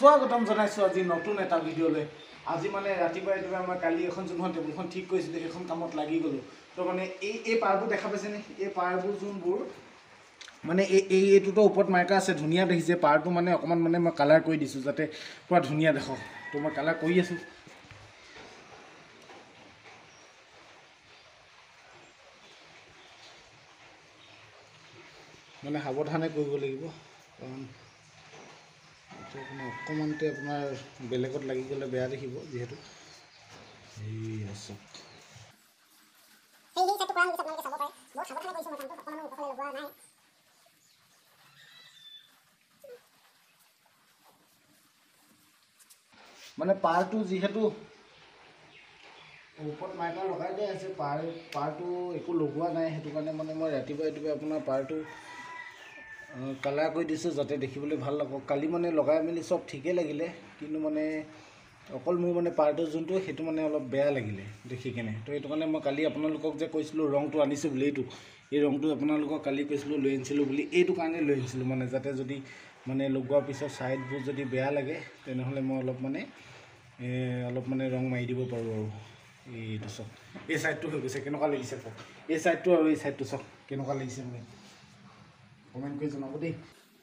স্বাগতম জনাইছো আজি নতুন এটা ভিডিঅ'লৈ। আজি মানে ৰাতিপুৱা মই কালি এখন যোনখন টেবুলখন ঠিক কৰিছিলোঁ সেইখন কামত লাগি গ'লোঁ। তো মানে এই পাৰবোৰ দেখা পাইছেনে? এই পাৰবোৰ যোনবোৰ মানে এইটোতো ওপৰত মাৰ্কা আছে, ধুনীয়া দেখিছে। পাৰটো মানে অকণমান মানে মই কালাৰ কৰি দিছোঁ যাতে পূৰা ধুনীয়া দেখক। তো মই কালাৰ কৰি আছোঁ। মানে সাৱধানে কৰিব লাগিব, কাৰণ অকণমানতে আপোনাৰ বেলেগত লাগি গ'লে বেয়া দেখিব। যিহেতু মানে পাৰটো যিহেতু ওপৰত মাইকা লগাই দিয়া আছে, পাৰটো একো লগোৱা নাই, সেইটো কাৰণে মানে মই ৰাতিপুৱা আপোনাৰ পাৰটো কালাৰ কৰি দিছোঁ যাতে দেখিবলৈ ভাল লাগক। কালি মানে লগাই মেলি চব ঠিকেই লাগিলে, কিন্তু মানে অকল মোৰ মানে পাৰটো যোনটো সেইটো মানে অলপ বেয়া লাগিলে দেখি কেনে। তো সেইটো কাৰণে মই কালি আপোনালোকক যে কৈছিলোঁ ৰংটো আনিছোঁ বুলি, এই ৰংটো আপোনালোকক কালি কৈছিলোঁ লৈ আনিছিলোঁ বুলি, এইটো কাৰণে লৈ আনিছিলোঁ মানে যাতে যদি মানে লগোৱাৰ পিছত ছাইডবোৰ যদি বেয়া লাগে তেনেহ'লে মই অলপ মানে ৰং মাৰি দিব পাৰোঁ। আৰু এইটো চাওক, এই ছাইডটো হৈ গৈছে, কেনেকুৱা লাগিছে কওক? এই ছাইডটো আৰু এই ছাইডটো চাওক কেনেকুৱা লাগিছে মানে কমেণ্ট কৰি জনাব দেই।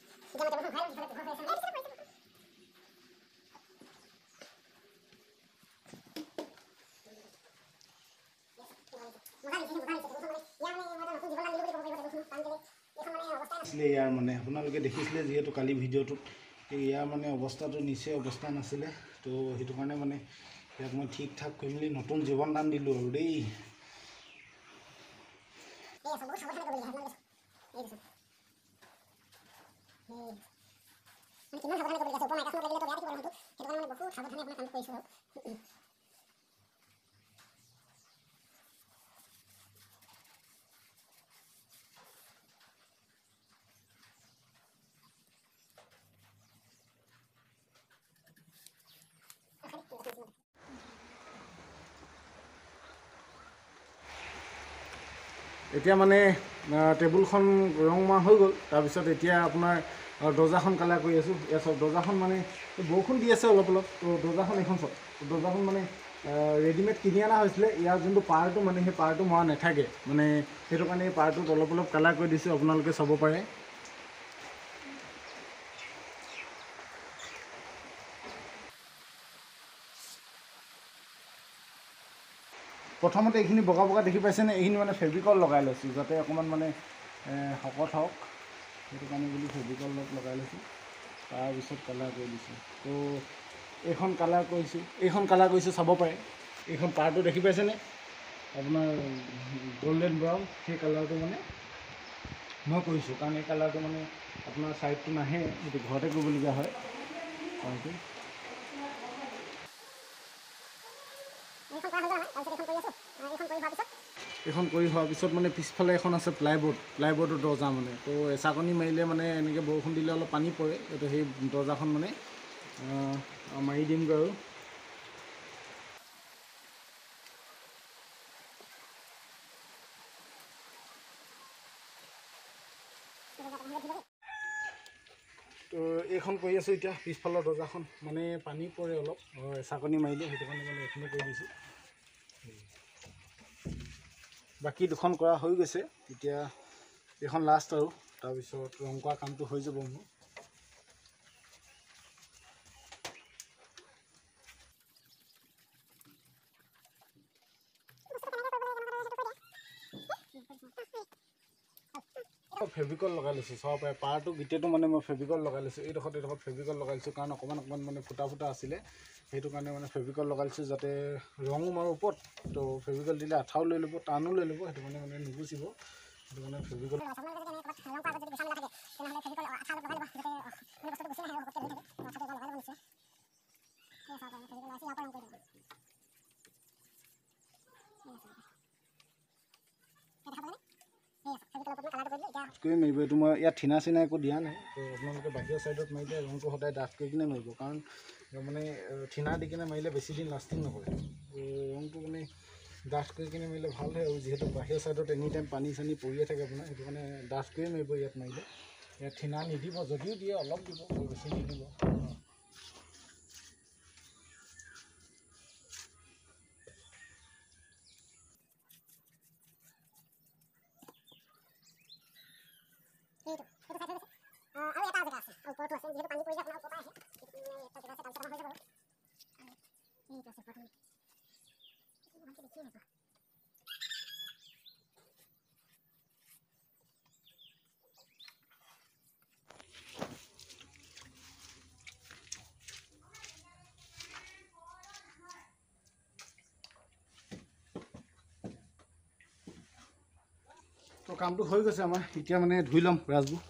ইয়াৰ মানে আপোনালোকে দেখিছিলে যিহেতু কালি ভিডিঅ'টোত, ইয়াৰ মানে অৱস্থাটো নিচেই অৱস্থা নাছিলে। তো সেইটো কাৰণে মানে ইয়াক মই ঠিক ঠাক কৰি মেলি নতুন জীৱন দান দিলোঁ আৰু দেই। এতিয়া মানে টেবুলখন ৰং মৰা হৈ গ'ল। তাৰপিছত এতিয়া আপোনাৰ দৰ্জাখন কালাৰ কৰি আছোঁ। এয়া চাওক, দৰ্জাখন মানে বৰষুণ দি আছে অলপ। তো দৰ্জাখন এইখন চাওক, দৰ্জাখন মানে ৰেডিমেড কিনি অনা হৈছিলে। ইয়াৰ যোনটো পাৰটো মানে সেই পাৰটো মৰা নাথাকে, মানে সেইটো কাৰণে এই পাৰটোত অলপ কালাৰ কৰি দিছোঁ, আপোনালোকে চাব পাৰে। প্ৰথমতে এইখিনি বগা দেখি পাইছেনে? এইখিনি মানে ফেব্ৰিকল লগাই লৈছোঁ যাতে অকণমান মানে শকত হওক, সেইটো কাৰণে বুলি ফেব্ৰিকল লগাই লৈছোঁ। তাৰপিছত কালাৰ কৰি দিছোঁ। তো এইখন কালাৰ কৰিছোঁ, চাব পাৰে। এইখন পাৰটো দেখি পাইছেনে? আপোনাৰ গল্ডেন ব্ৰাউন, সেই কালাৰটো মানে মই কৰিছোঁ, কাৰণ এই কালাৰটো মানে আপোনাৰ ছাইডটো নাহে, সেইটো ঘৰতে কৰিবলগীয়া হয় পাৰটো। এইখন কৰি হোৱাৰ পিছত মানে পিছফালে এখন আছে প্লাইবৰ্ডৰ দৰ্জা মানে। তো এচাকনি মাৰিলে মানে এনেকৈ বৰষুণ দিলে অলপ পানী পৰে, তো সেই দৰ্জাখন মানে মাৰি দিমগৈ আৰু। তো এইখন কৰি আছোঁ এতিয়া, পিছফালৰ দৰ্জাখন মানে পানী পৰে অলপ, এচাকনি মাৰিলে, সেইটো কাৰণে মানে এইখিনি কৰি দিছোঁ। বাকী দুখন কৰা হৈ গৈছে, এতিয়া এইখন লাষ্ট আৰু তাৰপিছত ৰং কৰা কামটো হৈ যাব মোৰ। ফেব্ৰিকল লগাই লৈছোঁ, চাব পাৰে। পাৰটো গোটেইটো মানে মই ফেব্ৰিকল লগাই লৈছোঁ। এইডোখৰত ফেব্ৰিকল লগাই লৈছোঁ, কাৰণ অকণমান মানে ফুটা আছিলে, সেইটো কাৰণে মানে ফেব্ৰিকল লগাই লৈছোঁ যাতে ৰঙো মাৰোঁ ওপৰত। তো ফেব্ৰিকল দিলে আঠাও লৈ ল'ব, টানো লৈ ল'ব, সেইটো কাৰণে মানে নুগুচিব, সেইটো কাৰণে ফেব্ৰিকল। কৰি মাৰিব, এইটো মই ইয়াত ঠিনা চিনা একো দিয়া নাই। তো আপোনালোকে বাহিৰৰ ছাইডত মাৰিলে ৰংটো সদায় ডাঠ কৰি কিনে মাৰিব, কাৰণ মানে ঠিনা দি কিনে মাৰিলে বেছি দিন লাষ্টিং নকৰে। ৰংটো মানে ডাঠ কৰি কিনে মাৰিলে ভাল হয়, আৰু যিহেতু বাহিৰৰ ছাইডত এনি টাইম পানী চানী পৰিয়ে থাকে আপোনাৰ, সেইটো কাৰণে ডাঠ কৰি মাৰিব ইয়াত মাৰিলে। ইয়াত ঠিনা নিদিব, যদিও দিয়ে অলপ দিব, বেছি নিদিব। কামটো হৈ গৈছে আমাৰ এতিয়া মানে ধুই ল'ম ৰাজবোৰ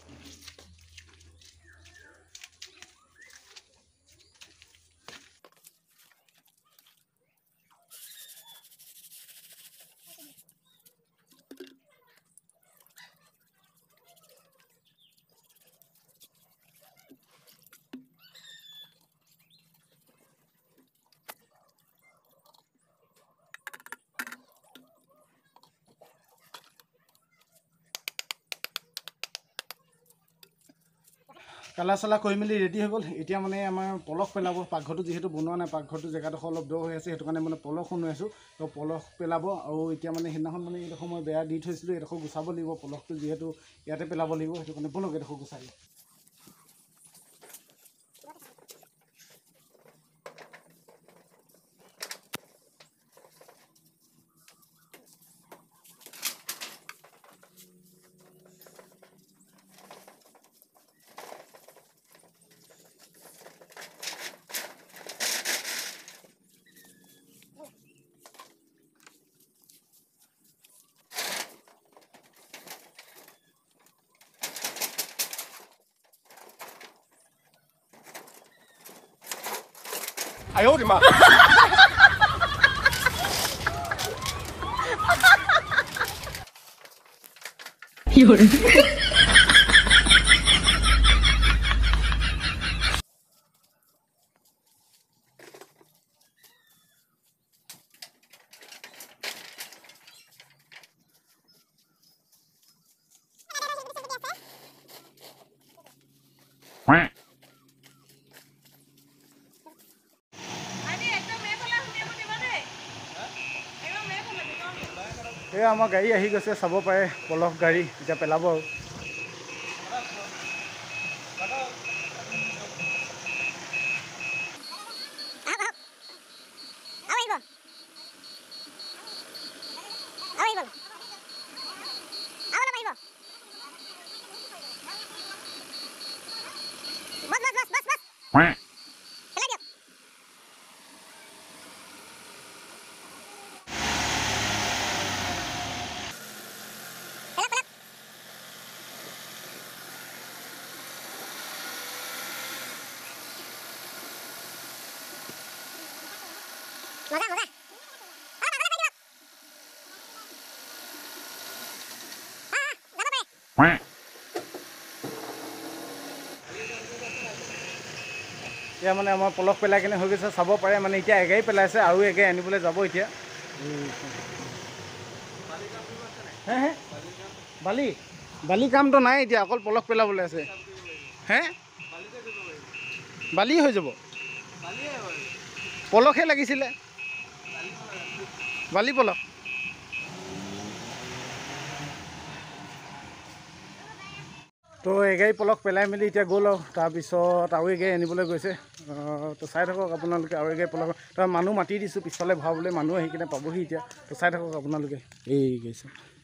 কালা চালা কৰি মেলি ৰেডি হৈ গ'ল এতিয়া মানে আমাৰ পলস পেলাব পাকঘৰটো যিহেতু বনোৱা নাই পাকঘৰটো জেগাডোখৰ অলপ দ হৈ আছে সেইটো কাৰণে মানে পলস শুনাইছোঁ তো পলস পেলাব আৰু এতিয়া মানে সেইদিনাখন মানে এইডোখৰ মই বেয়া দি থৈছিলোঁ এইডোখৰ গুচাব লাগিব পলসটো যিহেতু ইয়াতে পেলাব লাগিব সেইটো কাৰণে পলস এইডোখৰ গুচাই 哎呦我的妈！ 有人。 এই আমাৰ গাড়ী আহি গৈছে চাব পাৰে পলস গাড়ী এতিয়া পেলাব আৰু এতিয়া মানে আমাৰ পলস পেলাই কিনে হৈ গৈছে চাব পাৰে মানে এতিয়া এগাড়ী পেলাইছে আৰু এগাড়ী আনিবলৈ যাব এতিয়া হে হে বালি বালি কামটো নাই এতিয়া অকল পলস পেলাবলৈ আছে হে বালি হৈ যাব পলসহে লাগিছিলে বালি পলস তো এগাড়ী পলস পেলাই মেলি এতিয়া গ'ল আৰু তাৰপিছত আৰু এগাড়ী আনিবলৈ গৈছে তো চাই থাকক আপোনালোকে আৰু এগাড়ী পলস তাৰ মানুহ মাতি দিছোঁ পিছফালে ভৰাবলৈ মানুহ আহি কিনে পাবহি এতিয়া তো চাই থাকক আপোনালোকে এই গৈছে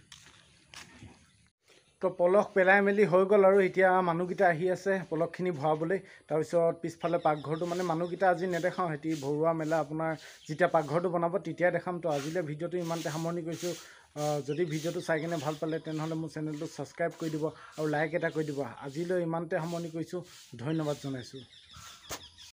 তো পলস পেলাই মেলি হৈ গ'ল আৰু এতিয়া মানুহকেইটা আহি আছে পলসখিনি ভৰাবলৈ তাৰপিছত পিছফালে পাকঘৰটো মানে মানুহকেইটা আজি নেদেখাওঁ সিহঁতি ভৰোৱা মেলা আপোনাৰ যেতিয়া পাকঘৰটো বনাব তেতিয়াই দেখাম তো আজিলৈ ভিডিঅ'টো ইমানতে সামৰণি কৰিছোঁ যদি ভিডিঅ'টো চাই কিনে ভাল পালে তেনেহ'লে মোৰ চেনেলটো ছাবস্ক্ৰাইব কৰি দিব আৰু লাইক এটা কৰি দিব আজিলৈ ইমানতে সামৰণি কৰিছোঁ ধন্যবাদ জনাইছোঁ